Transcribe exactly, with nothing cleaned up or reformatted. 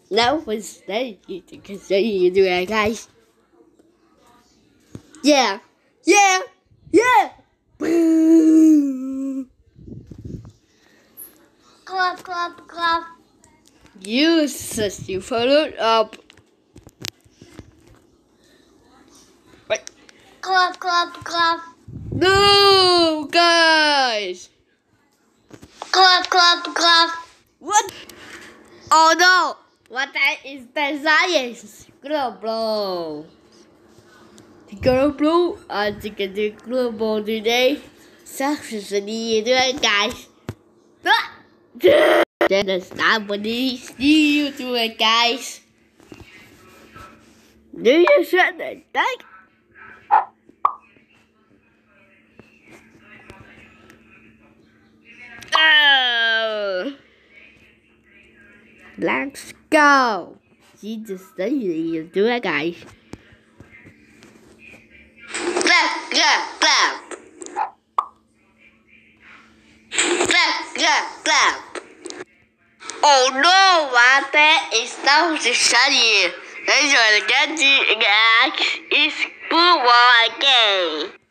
Now we're staying to continue to do it, guys. Yeah, yeah, yeah. Clap, clap, clap. You such you followed up. Wait. Clap, clap, clap. No, guys. Clap, clap, clap. What? Oh no! What that is the science? Global. The global. I think the global today. Successfully do it, guys. Then the somebody see you do it, guys. Do you shut the tank? Oh. Let's go. See the study you do it, guys. Clap, clap, clap. Clap, clap, clap. Oh no, what that is now the study. Let's get the act. It's football again.